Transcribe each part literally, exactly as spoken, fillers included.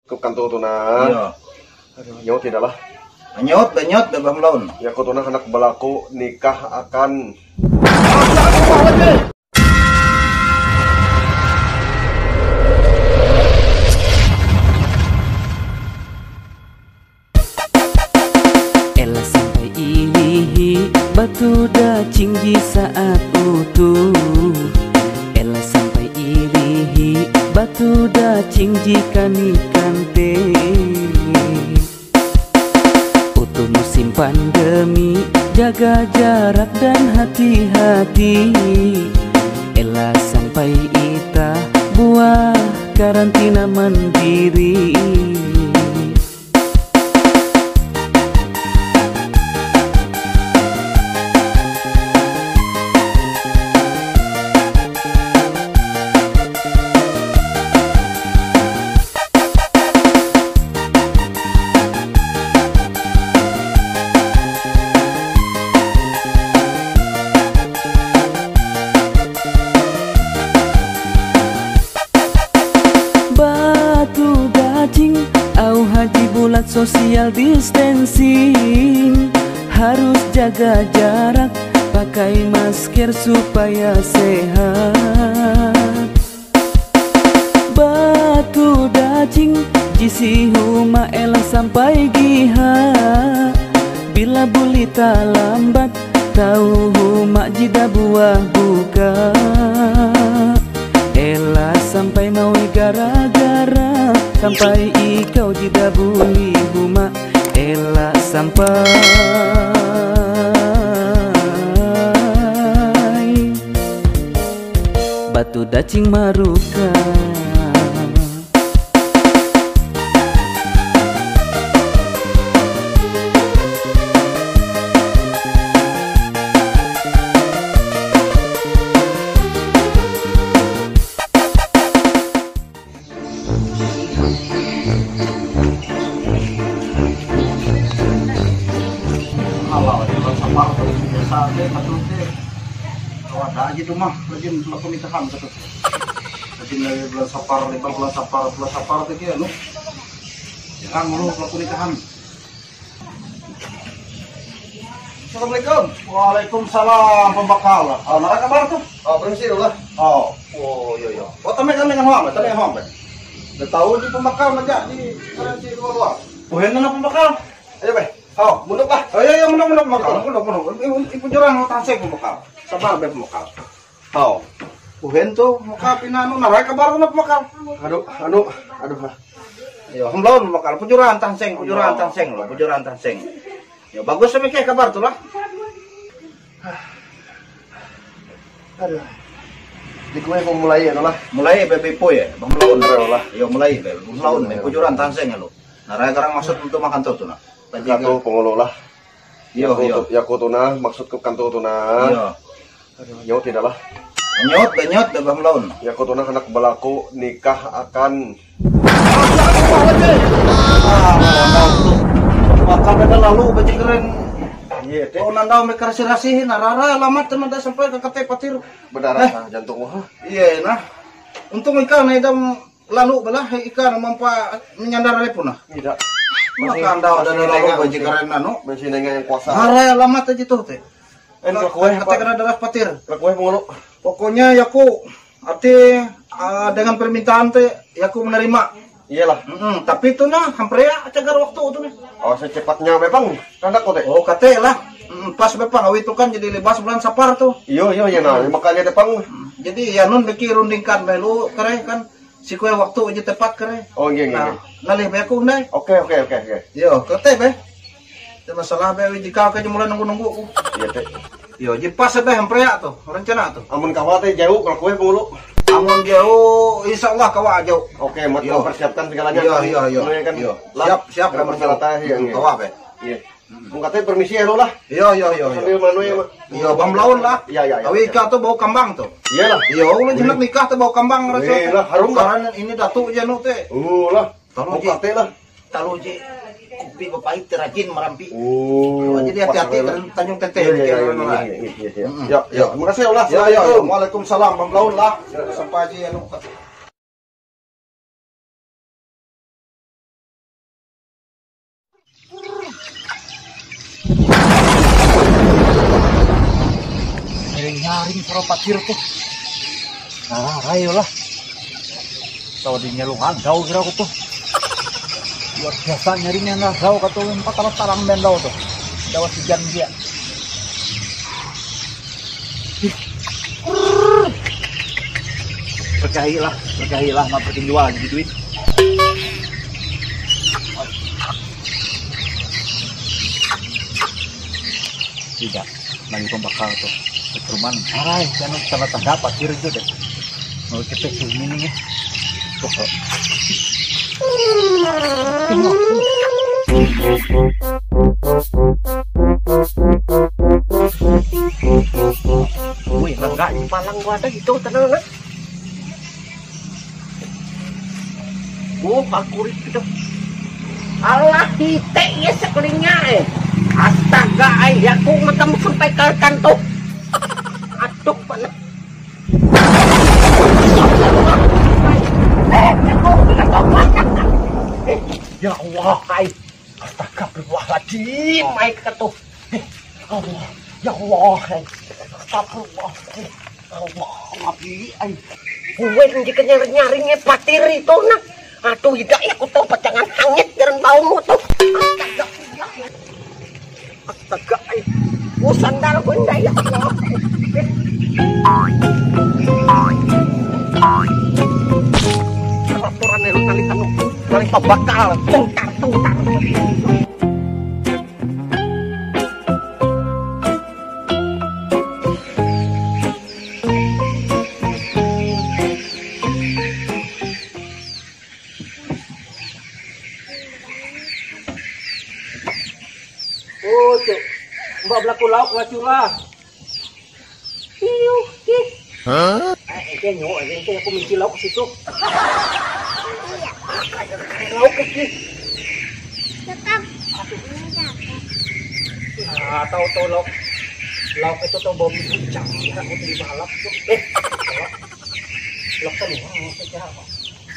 Kanto to na. Iya. Aduh, nyawa tidak lah. Anyot, banyot, dabang laun. Ya ko to na anak balaku nikah akan. Ela sampai ilihi batu da cinggi saat utuh. Ela sampai ilihi batu da cinggi kanikan teh. Utuh musim pandemi, jaga jarak dan hati-hati. Ela sampai ita buah karantina mandiri. Batu dacing, au haji bulat social distancing. Harus jaga jarak, pakai masker supaya sehat. Batu dacing, jisi huma elah sampai giha. Bila bulita lambat, tahu huma jida buah buka. Ela sampai mau gara-gara, sampai ikau jida buli huma. Ela sampai batu dacing maruka. Kalau di bulan Sapar biasa deh, betul deh. Kalau ada aja tuh mah, lagi melakukan nikahan betul. Lagi dari bulan Sapar, lebar bulan Sapar, bulan Sapar itu dia, nu. Jangan mulu melakukan nikahan. Assalamualaikum. Waalaikumsalam pembakal. Oh, nara kabar tuh? Oh, permisi dulu lah. Oh, oh iya iya. Oh, tamai kami dengan hamba, tamai hamba. Udah tahu di pembakal aja di di luar-luar. Bukan na pembakal. Ayo, Be. Oh, mundur lah. Oh iya iya mundur mundur pembakal. Mundur mundur. Ibu ibu jurang tansek pembakal. Sabar be pembakal. Oh. Bukan tuh muka pinanu narai kabar na pembakal. Aduh, aduh, aduh. Yo, hemlaun pembakal. Pujuran tanseng, pujuran tanseng lo, pujuran tanseng. Ya bagus sama kayak kabar tuh lah. Aduh. Di kue mau mulai ya lah. Mulai bebe po ya, bang laun lah. Yo mulai be, bang laun be, pujuran tanseng ya lo. Narai karang maksud untuk makan tuh tuh nah. Kanto pengelola lah. Yo yo. Ya ko to na, maksud ke kanto to na. Yo. Aduh, nyawa tidak lah. Anyot, banyot, dabang laun. Ya ko to na anak balaku nikah akan. Bakal beda lalu baju keren. Iya, teh. Oh nandau mereka rasi-rasihin, narara alamat teman dah sampai ke kate patir. Berdarah jantung wah. Iya nah. Untung ikan idam lalu belah ikan mampa menyandar pun nah. Tidak. Maka anda ada lalu baju keren anu. Masih nengah yang kuasa. Nara alamat aja tuh teh. En ke kue kate kena darah patir. Ke kue pengelola. Pokoknya yaku arti uh, dengan permintaan teh yaku menerima. Iyalah. Mm -mm, tapi itu nah hampir ya cagar waktu itu nih. Oh, secepatnya memang kandak kok teh. Oh kate lah. Mm, pas bepang awi itu kan jadi lebas bulan Sapar tuh. Iya iya iya nah, makanya tepang. Jadi ya nun beki rundingkan melu kere kan si kue waktu aja tepat kere. Oh iya iya. Nah, nalih be aku ndai. Oke oke oke oke. Yo, kete be. Itu masalah be awi jika ka mulai nunggu-nunggu ku. Iya teh. Yo, ji pas be hamprea tuh, rencana tuh. Amun kawa teh jauh kalau kue pengelola. Amun jauh insyaallah kawa jauh. Oke, mat Yo. persiapkan segalanya. Iya iya iya. Iya kan. Yo. Siap siap Ada masalah teh yang kawa be. Iya. Mun katanya permisi ya lo lah. Iya iya iya. Sambil manu ya, Mak. Iya, bam laun lah. Iya iya iya. Awi ka tuh bau kambang tuh. Iyalah. Iya, ulah jenak nikah tuh bau kambang rasa. Iya lah, harum lah. Karena ini datu aja nu teh. Uh lah. Taruh Mau ji. kate lah. Taruh ji. Kopi bapait terajin merampi. Oh. Jadi hati-hati Tanjung Teteh. Iya iya iya iya. Ya, ya. Terima kasih Allah. Ya ya. Waalaikumsalam. Bang laun lah. Sampai aja ya lu. nyaring para patir tuh. Nah, ayo lah. Tahu di nyelungan daw kira ko tuh. Luar biasa nyarinya nggak daw kata empat talang tarang ben daw tuh. Dawa si jan dia. Berkahilah, berkahilah mah pertinjual jadi duit. Tidak, lagi pembakar tuh. Keteruman, arai, kan tanda-tanda pasir itu deh. Mau cepet sini nih. Tuh. Wih, enggak di palang gua ada gitu, tenang lah. Oh, pakurit gitu. Allah titik ya sekelilingnya eh. Astaga, ay, aku matang sampai ke kanto. Aduh, mana? Ya Allah, ay. Astagfirullahaladzim, ay kata. Allah, ya Allah, ay. Astagfirullah, ay. Allah, abi, ay. Gue jika nyari-nyarinya patir itu, nah. Aduh, tidak ya, aku tahu pacangan hangit dan baumu tuh. Astaga, astaga, ay. Oh, sandal benda ya Allah. Laporan yang kali kanu, kali pabakal, tungtar, tungtar. Oh, cuk. Mbak belaku lauk wacura. Iu, ih. Hah? Eh, ini nyok, ini aku minci lauk ke situ. Lauk ke situ. Tetap. Nah, tahu-tahu lauk. Lauk itu tahu bau kucang. Ya, aku di balap tuh. Eh, lauk. Lauk kan ya, saya kira apa?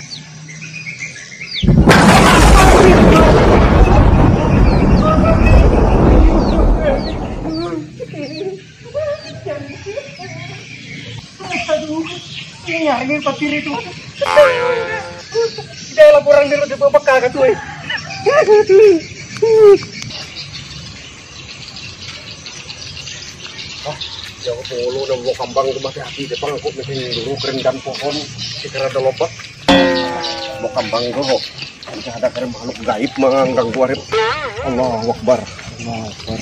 Aduh, ini nyari patir itu. Dia laporan dulu di bawah bekal kan tuh. Ah, jauh polo dan mau kambang itu mati hati depan aku mesin dulu kerendam pohon sekira ada lobak. Mau kambang dulu. Jika ada keren makhluk gaib menganggang kuarip. Allahu Akbar. Allahu Akbar.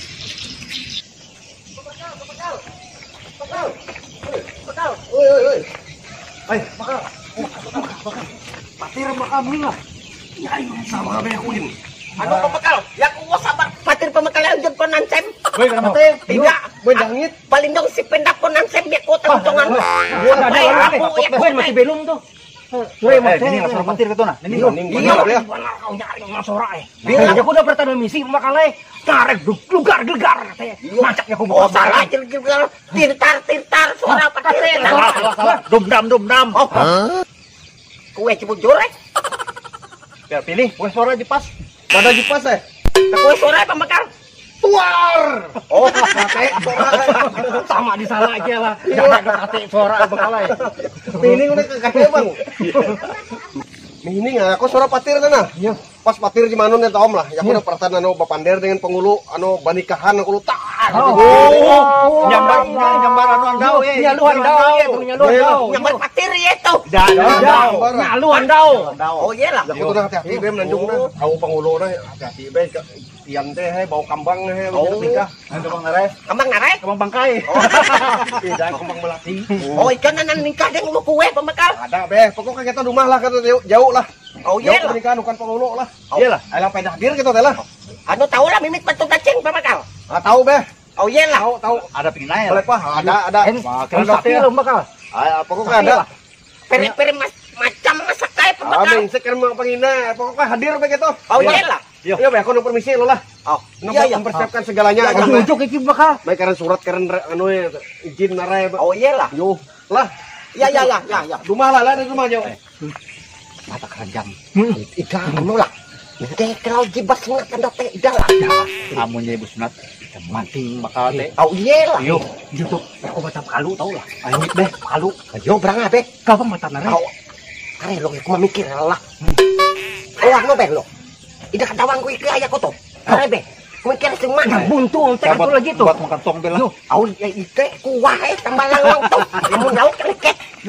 Oi, oi, oi. Ay, bakal. Bakal. Patir bakal mula. Ya, sama kami aku ini. Ano pemekal? Ya aku sabar patir pemekal yang jud konansem. Boy, kenapa? Tidak. Boy, langit. Palindong si pendak konansem biar ko tangtongan. Boy, ada aku ya boy masih belum tuh. Boy, masih ini langsung patir ke tona. Ini Iya, ya. kau nyari ngasora eh. Bilang aku udah pertama misi pemakalai. Tarik lugar gegar katanya. Macaknya aku Oh, salah jil-jil tintar-tintar suara patirin. Salah, salah, salah. Dumdam, dumdam. Oh. Kue cibujur eh. Ya pilih, kue suara jepas. Pada jepas eh. Kue suara pemekal. Tuar. Oh, kate suara. Sama di salah aja lah. Jangan kate suara pemakalai. Ini udah kakek bang. Ini aku suara patir sana. Iya. Pas patir di mana nih tom lah. Ya aku udah perasaan anu bapander dengan pengulu anu banikahan aku lutar. Oh, nyambar nyambar anu andau ya. Nyalu andau ya, nyalu andau. Nyambar patir ya tuh. Andau. Nyalu andau. Oh iya lah. Ya aku tuh hati-hati be menandung na. Aku pengulu na hati-hati be iyan teh he bau kambang he Oh, nikah. anu bang narai. Kambang narai. Kambang bangkai. Tidak kambang melati. Oh ikan nanan nikah dengan mau kue pemekal. Ada be, pokoknya kita rumah lah kita jauh, jauh lah. Oh iya Jauh lah. pernikahan bukan pengulu lah. Iyalah. Ayo pedah hadir kita teh lah. Anu tahu lah mimit batu dacing pemekal. Ah tahu be. Oh iya lah. Tahu tahu. Ada pinai. Boleh pak? Ada ada. Keren sapi lo bakal. Ah pokoknya ada. Peri-peri mas macam masak kayak Ah pemekal. mengsek kan mau pengina. Pokoknya hadir be gitu. Oh iya lah. Iya be, aku nu permisi lo lah. Oh Nu iya iya. mempersiapkan segalanya. Ada ujuk iki bakal. Baik karena surat karena anu ya, izin narai. Oh iya lah. Yo lah. Iya iya iya iya iya. Rumah lah lah di rumah jauh. Mata keranjang. Ikan anu lah. Nanti kalau jibas sunat kan teh dah lah. Kamu nya ibu sunat manting bakal teh. Oh iya lah. Yo, gitu. Aku baca kalu tau lah. Ayo deh, kalu. Ayo berang apa? Kau mata nare. Kau kare lo aku memikir lah. Oh anu be lo. Ida kadawang ku iki aya koto. Kare be. Mikir semua buntu teh atuh lagi tuh. Buat makan tong bela. Au ya ite ku wae tambah lang tuh. Mun laut keleket. Yo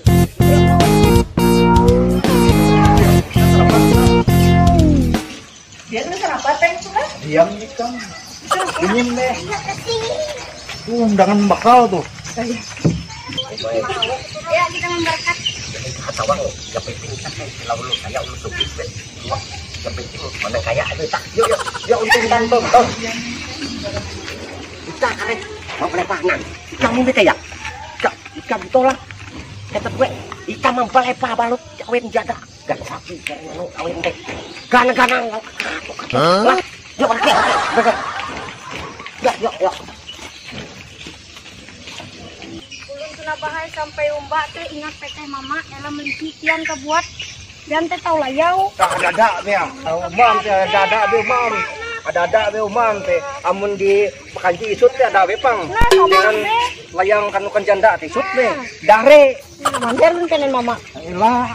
Dia nu kenapa teh sudah? Diam nih Kang. Dingin deh. Tuh undangan bakal tuh. Ya kita memberkat. Katawang ya penting saya lalu saya ulun subis be. Wah, ya penting mana kaya ada tak. Yo yo yo untung tantong tuh. Kita kare mau pelepanan. Kamu bete ya? Ka ikan tolak. Kata gue, ikan mempelepa balut kawin jada. Gan sapi kan anu kawin teh. Gan-ganan lah. Yo oke oke. Ya yo yo. Ulun tuna bahay sampai umbak teh ingat teh mama ela melipitian ka buat dan teh tau layau. Tak ada nih, umam teh ada ada be umam, ada ada be umam teh. Amun di Pekanci isut teh ada be pang. Nah, Dengan layang kanukan janda teh isut be. Dare. Mandar mun tenen mama. Lah.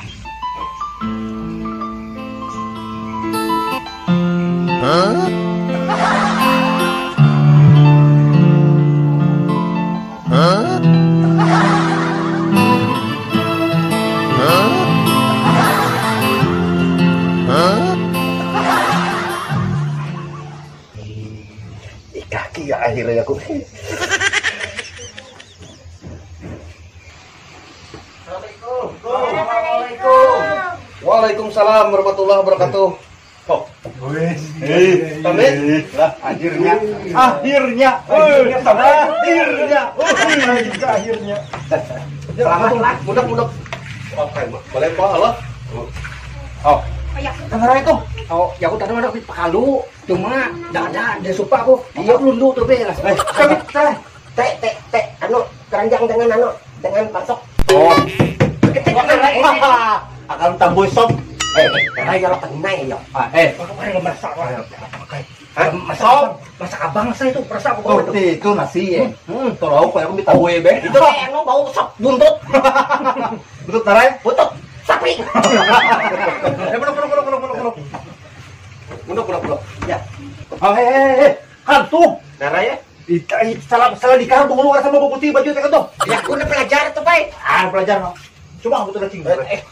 Kaki ya akhirnya aku. Waalaikumsalam warahmatullahi wabarakatuh. Oh, Hei, Tamit. lah akhirnya. Akhirnya, akhirnya, akhirnya, akhirnya, akhirnya. Selamat lah, mudah-mudah. Oke, boleh pak Allah. Oh, Kayak Dengar itu. Oh, ya aku tadi ada di pakalu, cuma enggak ada ada supa aku. Dia lundu tuh be lah. Eh, teh, teh, teh, teh, anu keranjang dengan anu dengan pasok. Oh, Ketik mana? akan tambah sop. Eh, karena ya penai ya. Ah, eh, Pokoknya nggak masak lah. Hah? Masak? Masak abang saya itu perasa aku oh, bawa itu. itu nasi ya. Hmm. Tuh lauk kayak aku minta kue be. Itu lah yang bau sop buntut. Betul tarai. Buntut sapi. Eh, peluk, peluk, peluk, peluk, peluk, peluk. Buntut, buntut, buntut. Ya. Oh, eh, eh, eh, kantung. Darah ya? Ita, ita, salah, salah di karung dulu sama bawa putih baju teh kan tuh. Ya aku udah pelajar tuh, Pak. Ah, pelajar no. Coba aku tuh cing. Eh,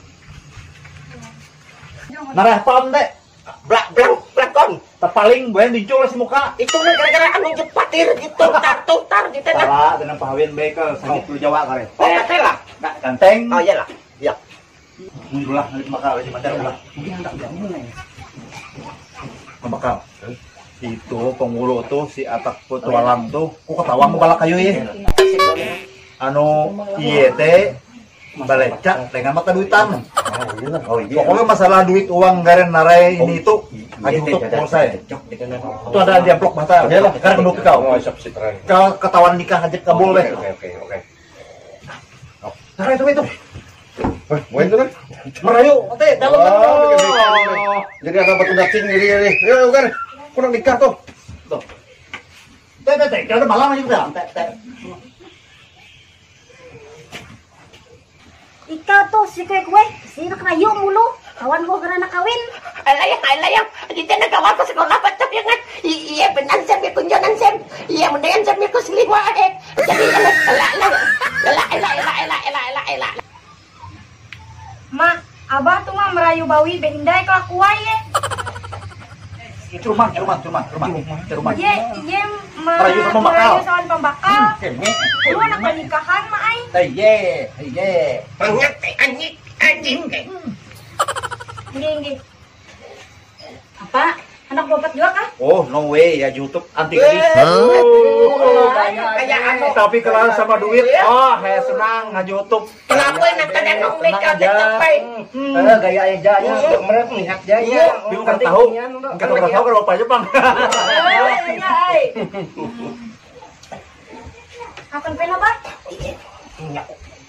Narah pam teh. blak blak blakon. Terpaling bae dincul si muka. Itu mah gara-gara anu jepatir gitu, tar tar di tengah. Salah dengan pahawin bae ke sakit flu Jawa kare. Oh, kata lah. Nak ganteng. Oh, iyalah. Ya. Mundur lah ngelit maka lagi mandar lah. Mungkin enggak jamu nih. Bakal. Itu penghulu tuh si Atak Petualang tuh, ku ketawa balak kayu ya. Anu ieu teh balecak dengan mata duitan. Oh iya. Pokoknya masalah duit uang garen narai ini itu aja untuk selesai. Itu ada di amplop mata. Ya lah, karena penduduk kau. Oh, siap sih keren. Kau ketahuan nikah aja kabul weh. Oke, oke, oke. Nah itu itu. Eh, mau itu kan? Merayu, nanti dalam Oh, dalam. jadi ada batu dacing jadi ini. Ya, bukan. Kurang nikah tuh. Tuh. Teh teh teh, kalau malam aja udah. Teh teh. Ika tuh si kayak gue, si nak rayu mulu, kawan gue karena kawin. Alayang, alayang. Kita nak kawan ko sekolah patap yang kan. Iya benar sem ya kunjonan sem. Iya mendingan sem ko selingwa eh. Jadi ala ala ala ala ala ala ala ala ala. Mak, abah tuh mah merayu bawi bendai kelakuan ya. Cuman, cuman, cuman, cuman, cuman. Ye, ye Merayu sama bakal. merayu sama pembakal. Keme. Lu anak pernikahan mah ai. Teh ye, ye. Banyak teh anjing, anjing. Nggih, nggih. Apa? Anak bapak juga kah? Oh, no way ya YouTube anti Eh, gadis. oh, kayak anu. Tapi kalau sama duit, oh, saya senang nge YouTube. Kenapa nak kada nong nikah capai? Eh, gaya aja ya. Mereka lihat jaya. Bingung kan tahu. Kan orang tahu kalau apa Jepang. Kapan pena Pak?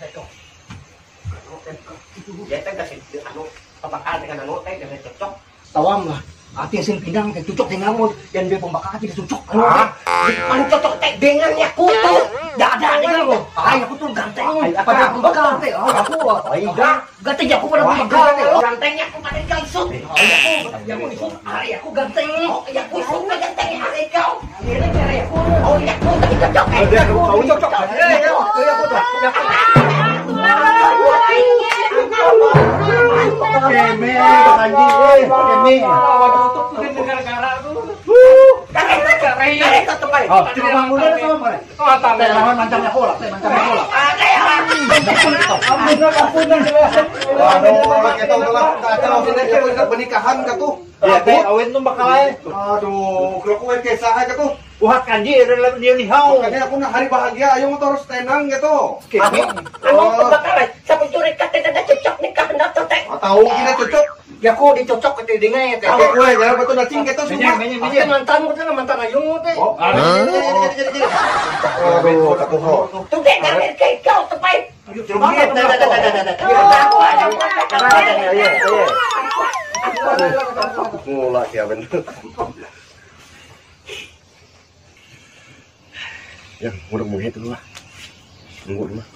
Dia teh kasih anu pembakal dengan anu teh dengan cocok. tawam lah. Ati asin pinang kayak cocok dengan mo dan be pembakar ati cocok. Ah, paling cocok teh dengan ya kutu. Dada dengan mo. Ay, aku tuh ganteng. Pada pembakar teh. Oh, aku. Ay, dah. Ganteng aku pada pembakar teh. Gantengnya aku pada gaisut. Ay, aku. Ya aku isut. Ay, aku ganteng. Oh, ya aku isut ganteng hari kau. Ini cara aku. Oh, ya aku tadi cocok. Ada kau cocok. Eh, ya, aku tuh. Keme, kanji, eh, keme. Oh, cuma bangunan sama mana? Oh, antar deh, lawan mancamnya bola, mancamnya bola. Ampun, ampun, Waduh, kita udah kalau sini kita pernikahan ka tuh. Ya, teh awet tuh bakal aja. Aduh, kalau kue kisah aja tuh. Uhat kanji, ada dia lihau. Makanya aku nak hari bahagia, ayo motor harus tenang gitu. Anu, anu pembakaran. Sampai curi kata tidak cocok nikah hendak teh. Tahu kita cocok. Ya aku dicocok ke dengai teh. Aku kue jangan betul nacing gitu semua. Minyak, minyak, mantan mu teh mantan ayung teh. Oh, aduh, aku ho. Tuh deh, dari kayak kau tepai. Coba dah dah dah dah dah dah. Aku aja. Mulai ya bener. Ya, mudah mudahan itu lah. Nunggu dulu.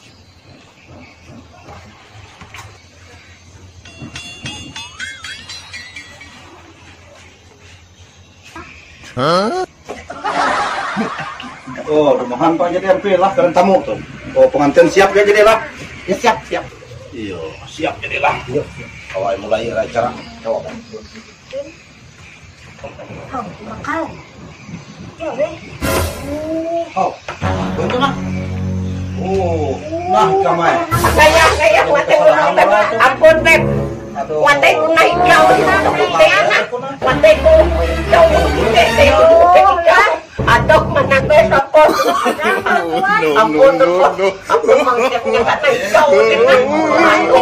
Hah? Oh, rumahan Pak jadi hampir lah kalian tamu tuh. Oh, pengantin siap ya jadi lah. Ya siap, siap. Iya, siap jadi lah. Awal mulai acara. Coba. Oh, bakal. Ya, weh. Oh, betul mah. Oh, nah kamai. Saya saya mati unang ampun Beb. Aduh. Mati unang kau mati ku kau aduh menangis aku. Ampun ampun ampun mangkepnya mati kau ampun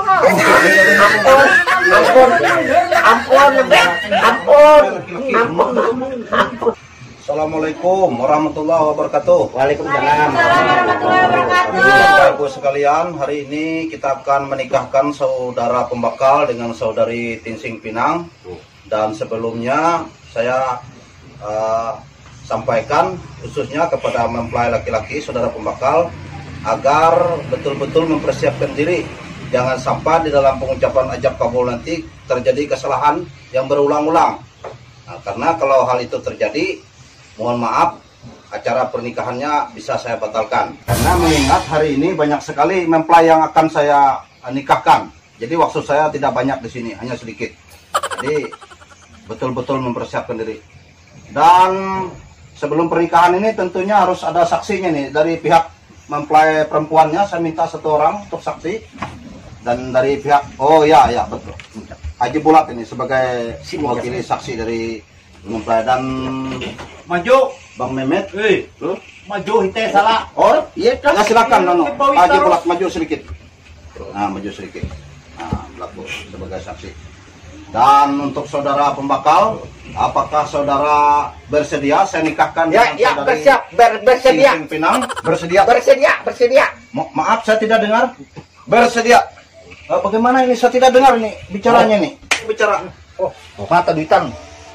ampun ampun ampun Beb ampun ampun ampun. Assalamualaikum warahmatullahi wabarakatuh. Waalaikumsalam. Bapak Ibu sekalian, hari ini kita akan menikahkan saudara pembakal dengan saudari Tinsing Pinang. Dan sebelumnya saya uh, sampaikan khususnya kepada mempelai laki-laki saudara pembakal agar betul-betul mempersiapkan diri. Jangan sampai di dalam pengucapan ajab kabul nanti terjadi kesalahan yang berulang-ulang. Nah, karena kalau hal itu terjadi, mohon maaf, acara pernikahannya bisa saya batalkan. Karena mengingat hari ini banyak sekali mempelai yang akan saya nikahkan. Jadi waktu saya tidak banyak di sini, hanya sedikit. Jadi betul-betul mempersiapkan diri. Dan sebelum pernikahan ini tentunya harus ada saksinya nih. Dari pihak mempelai perempuannya saya minta satu orang untuk saksi. Dan dari pihak, oh ya, ya betul. Haji Bulat ini sebagai mewakili saksi dari mempelai. Dan Maju, Bang Mehmet, eh, tuh. maju hite salah. Oh, iya kan? Ya, silakan Nono. Haji Bulat maju sedikit. Nah, maju sedikit. Nah, Bulat sebagai saksi. Dan untuk saudara pembakal, apakah saudara bersedia saya nikahkan Ya, dengan ya saudari bersiap, ber, bersedia, Tinsing Pinang? Bersedia. bersedia, bersedia. Ma- maaf, saya tidak dengar. Bersedia. Eh, bagaimana ini? Saya tidak dengar ini bicaranya nih. Bicara. Oh, mata duitan.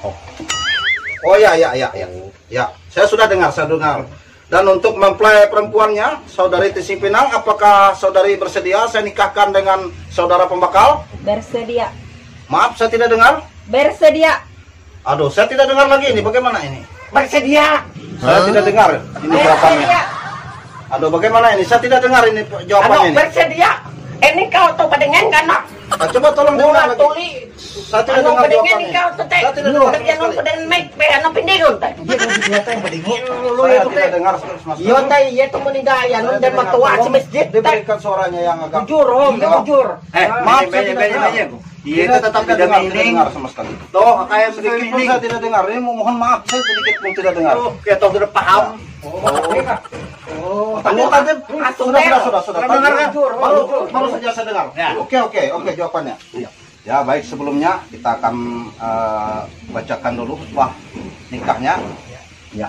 Oh ya, ya, ya, ya. Ya, saya sudah dengar, saya dengar. Dan untuk mempelai perempuannya, saudari Tinsing Pinang, apakah saudari bersedia saya nikahkan dengan saudara pembakal? Bersedia. Maaf, saya tidak dengar. Bersedia. Aduh, saya tidak dengar lagi ini. Bagaimana ini? Bersedia. Saya tidak dengar ini jawabannya. Aduh, bagaimana ini? Saya tidak dengar ini jawabannya Anu, ini. bersedia. Ini kau tuh padengan kan? Ah, coba tolong dengar Mula lagi. tuli. Saya tidak Anu dengar padengan jawabannya. kau tuh teh. Saya tidak dengar. Kerjaan sama sekali. padengan mic, pe anu pindigon teh. Dia kan ternyata yang padengan lu Saya itu tidak teh. dengar sama sekali. Iya teh, iya tuh meninggal anu dan matua si masjid teh. Diberikan suaranya yang agak Jujur, om, Iya. jujur. Eh, Maaf, saya banyak tidak banyak dengar. banyak. Iya, Tidak, itu tetap tidak tidak dengar, tidak miring. dengar sama sekali. Tuh, kayak Sedikit sedikit pun saya tidak dengar. Ini mohon maaf, saya sedikit pun tidak dengar. Tuh, kayak tahu sudah paham. Oh, tanya tanya. Sudah, sudah, sudah, sudah. Sudah dengar kan? Baru, baru saja saya dengar. Ya. Oke, oke, oke jawabannya. Ya, baik, sebelumnya kita akan eh, bacakan dulu khutbah nikahnya. Ya.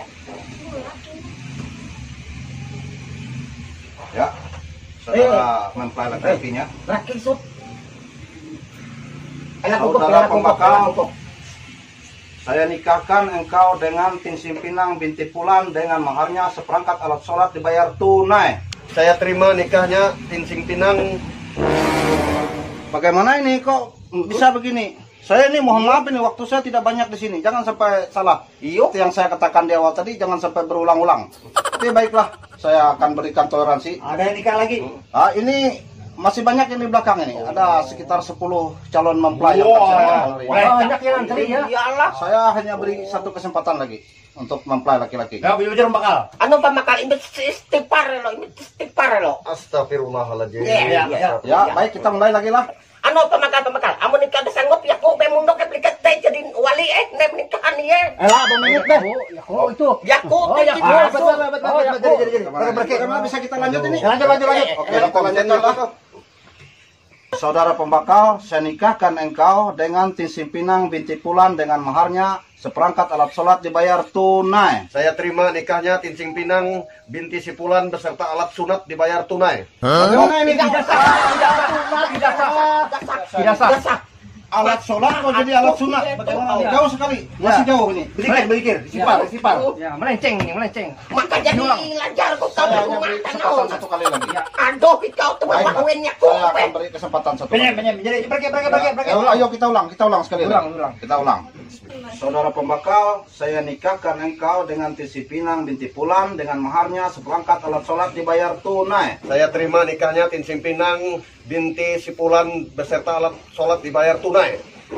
Ya. Saudara mempelai laki-lakinya. Laki sut. Enak kumpul, Saudara enak kumpul, pembakal, enak kumpul. saya nikahkan engkau dengan Tinsing Pinang binti Pulan dengan maharnya seperangkat alat sholat dibayar tunai. Saya terima nikahnya Tinsing Pinang. Bagaimana ini kok bisa begini? Saya ini mohon maaf ini waktu saya tidak banyak di sini. Jangan sampai salah. Itu yang saya katakan di awal tadi, jangan sampai berulang-ulang. Oke, baiklah. Saya akan berikan toleransi. Ada yang nikah lagi? Ah, ini masih banyak yang di belakang ini. Ada sekitar sepuluh calon mempelai yang akan saya kenal hari ini. Banyak yang antri ya. Iyalah. Saya hanya beri satu kesempatan lagi untuk mempelai laki-laki. Gak bisa bicara bakal. Anu pamakal ini istighfar lo, ini istighfar lo. Astagfirullahaladzim. Iya, iya. Ya, baik kita mulai lagi lah. Anu pamakal pamakal, amun nikah ada sanggup ya ku be mundok aplikat teh jadi wali eh nem nikahan ya. Eh lah, menit deh. Oh itu. Ya ku teh gitu. Ah, betul betul betul. Jadi jadi jadi. Bagaimana bisa kita lanjut ini? Lanjut lanjut lanjut. Oke, kita lanjutkan lah. Saudara pembakal, saya nikahkan engkau dengan Tinsing Pinang binti Pulan dengan maharnya seperangkat alat sholat dibayar tunai. Saya terima nikahnya Tinsing Pinang binti Sipulan beserta alat sunat dibayar tunai. Bagaimana ini? Tidak sah, tidak sah, tidak sah, tidak sah, tidak sah. Alat sholat kok jadi alat sunat? Bagaimana? Jauh sekali, masih jauh ini. Berikir berikir. Sipar sipar. Ya melenceng nih melenceng. Maka jadi lancar kau tahu Saya hanya rumah beri tanah. kesempatan satu kali lagi. Aduh, kau tuh Baiklah, kawinnya ku. saya akan beri kesempatan satu Benyam kali. benyam jadi berikir berikir berikir berikir. Ya, ayo kita ulang, kita ulang sekali Ulang, lagi. ulang. Kita ulang. Saudara pembakal, saya nikahkan engkau dengan Tinsing Pinang binti Pulan dengan maharnya seperangkat alat sholat dibayar tunai. Saya terima nikahnya Tinsing Pinang binti Sipulan beserta alat sholat dibayar tunai.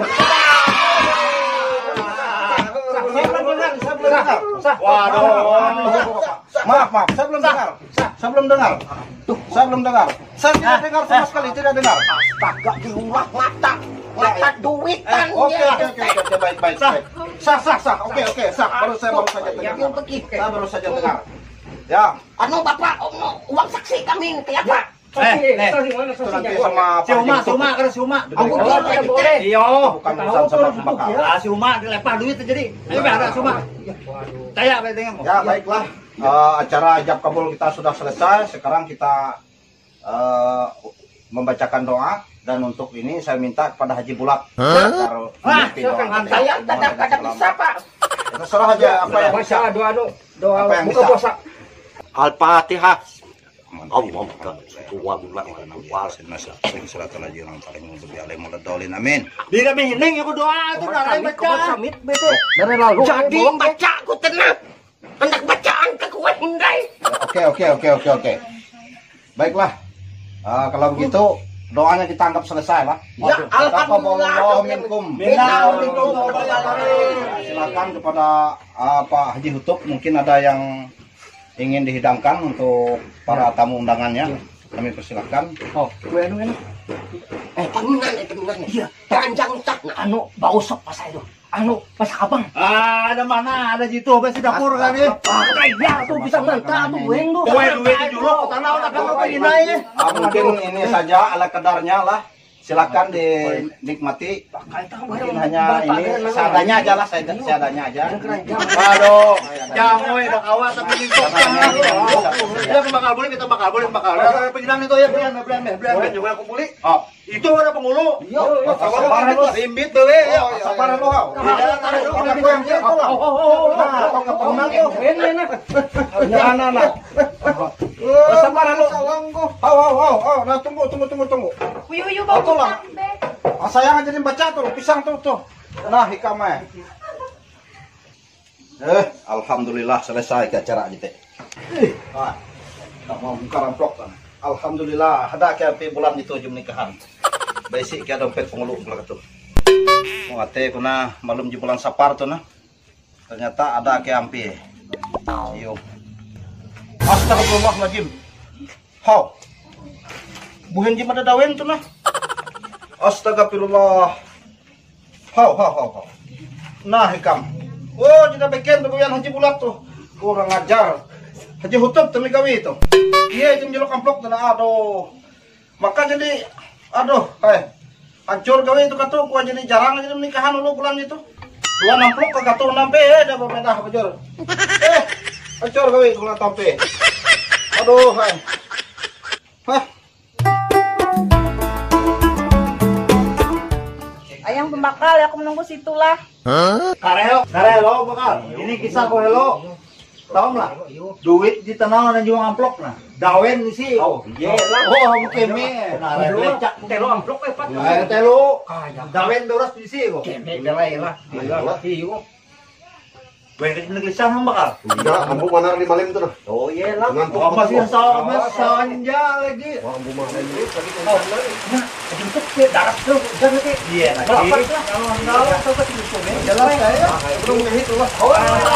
Waduh. Maaf, maaf, saya belum dengar. Saya belum dengar. Saya belum dengar. Saya tidak dengar sama sekali, tidak dengar. Astaga, diulah mata. Mata duitan. Oke, oke, oke, oke, baik, baik, baik. Sah, sah, sah. Oke, oke, sah. Baru saya baru saja dengar. Yang begitu. Saya baru saja dengar. Ya, Anu bapak, oh, uang saksi kami kayak apa? Eh, nih. itu nanti sama Si Uma, si Uma, Haji karena si Uma. Aku boleh, boleh. Iya. bukan urusan sama pembakal. Ah, si Uma dilempar duit jadi. Ayo ada si Uma. Saya apa dengan Ya, baiklah. Eh, acara ijab kabul kita sudah selesai. Sekarang kita eh, membacakan doa. Dan untuk ini saya minta kepada Haji Bulat. Taruh Ah, mengerti doa. Saya kadang-kadang bisa pak. Ya, terserah aja apa yang bisa. doa doa doa Apa yang buka bisa? puasa. Al-Fatihah. Allah Amin. Bila mihining aku doa itu dari baca. Dari lalu. Jadi baca aku tenang. Hendak bacaan ke kue hindai. Oke, oke, oke, oke, oke. Baiklah. Eh, kalau begitu doanya kita anggap selesai lah. Ya, alhamdulillah. minkum. Minna minkum. Silakan kepada eh, Pak Haji Hutub, mungkin ada yang ingin dihidangkan untuk para tamu undangannya. Kami persilakan. Oh, gue anu ini. Eh, temenan, eh, temenan. Iya. Ranjang tak. Anu bau sop pas itu. Anu pas abang. Ah, ada mana? Ada situ pas di dapur kan ya. Ah, kayak tuh bisa mentah tuh gue tuh. Gue duit itu dulu. Tanah udah kan apa ini ya. Ah, mungkin ini saja ala kadarnya lah. Silakan dinikmati. Mungkin hanya ini seadanya aja lah, saya seadanya aja. Aduh, jamu ya kawan tapi ini kok. Ya bakal boleh kita bakal boleh bakal. Ada pengilang itu ya, belian belian belian. Boleh juga aku beli. Oh, Itu ada penghulu. iya, sabaran lu. Rimbit dewe ya. Sabaran lu. Aku yang dia tuh lah. Nah, kau kepenang tuh. Ini enak. Ya, anak-anak. Sabaran lu. Oh, oh, oh, oh, nah tunggu, tunggu, tunggu, tunggu. Uyu uyu Oh, bau tuh lah. pisang, Be. Ah, sayang aja baca tuh, pisang tuh tuh. Nah, hikamnya. Eh, alhamdulillah selesai ke acara kita. Ah, tak mau buka ramplok kan. Alhamdulillah ada ke api bulan itu jum nikahan. Basic ke dompet pengulu belakang tuh. Mau ate kuna malum di bulan Sapar tuh nah. Ternyata ada ke ampi. Iyo. Astagfirullahaladzim. How? Bukan jim ada dawen tuh nah. Astagfirullah. How, how, how, how. Nah, hikam. Oh, tidak bikin tuh yang Haji Bulat tuh. Kurang ajar. Haji Hutub tuh gawi itu. Iya, jam jelok amplok tuh. Aduh. Maka jadi, aduh, eh. Hancur gawi itu katu. Gua jadi jarang aja nikahan dulu bulan itu. Dua amplok ke katu nampe, eh, dah berbeda hancur. Eh, hancur gawi kalau tampe. Aduh, eh. Hah. Ayo yang pembakal ya, aku menunggu situlah. Karelo, karelo bakal. Ini kisah ko hello. Tahu lah, duit di tanah na juang amplop na. Dawen ni si. Oh, iya lah. Oh, mo keme. Na lecak telo amplop eh pat. Ay telo. Dawen doras di si ko. Keme dalay lah. Lah si ko. Wen ka naglisang ang bakal. Enggak, kamu mana lima lim tuh nah. Oh iya lah. Ngantuk Oh, masih betul. sa masanja lagi. Wah, kamu mana lim lagi tuh. Jemput ke darat tuh, udah nanti. Iya, Berapa lagi. lah? Kalau enggak coba di sini. Jelas saya. Belum ngehit lah. Oh.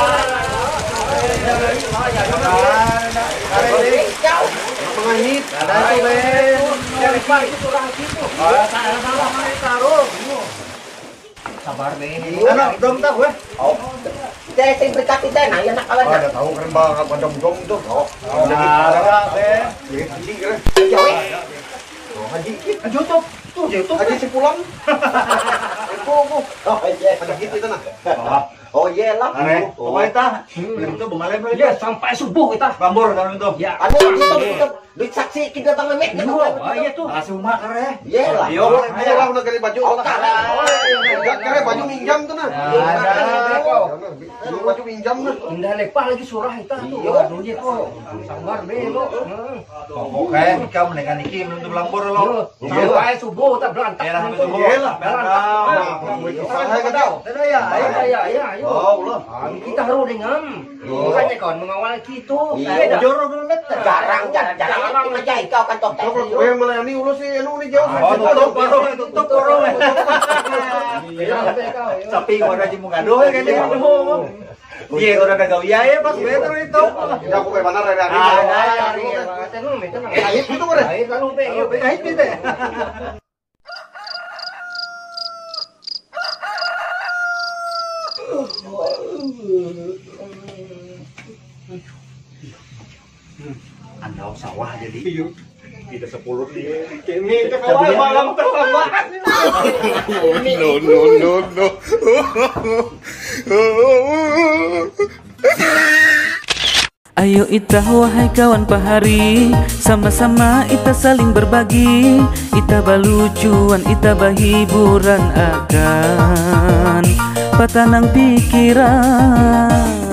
Mengehit. Ada itu, Ben. Dari pagi itu orang situ. Salah-salah main taruh. Sabar Ben. Ano, dong ta, gue. Oh. Saya sing berkat itu nah ya nak kawan. Ada tahu keren banget pada dong itu. Oh, Ada, Ben. haji keren. Jauh. Oh, haji. YouTube. Tuh, YouTube. Haji si pulang. Oh iya. Ada gitu itu nah. Oh iya lah. Are, pokoknya ta. Itu bumalem lagi. Ya sampai subuh kita. Bambur kan itu. Ya. Anu kita kita duit saksi kita tang memek. Oh, iya tuh. Kasih umak kare. Iya lah. Yo, Ayo lah udah ganti baju. Oh, kalah. Enggak kere baju minjam tuh nah. Ada. Baju baju minjam nah. Indah lepas lagi surah kita tuh. Aduh dia kok. Sabar be lo. Oke, kamu dengan Niki belum bambur lo. Sampai subuh tak berantak. Ya, sampai subuh. Iyalah, berantak. Saya kata. Ada ya, Ayo, ayo, ayo, ayo. Oh, ulah. Kita harus dengan. Makanya kawan mengawal gitu. Iya, jorok dulu meter. Jarang, jarang, jarang. Jarang aja kau kan toh. Gue yang melayani ulo sih anu nih jauh. Oh, tutup baru, tutup baru. Sapi ko na di mo ngado, kaya di mo. Iya, ko na nagaw iya pas better itu. Tidak aku kayak mana hari hari. Ah, Kahit gitu kere. kahit bite. Anda sawah jadi. Tidak sepuluh nih. Kini kawai malam terlambat. No, no, no, no. Ayo itah wahai kawan pahari, sama-sama ita saling berbagi, ita balucuan, ita bahiburan akan patanang pikiran.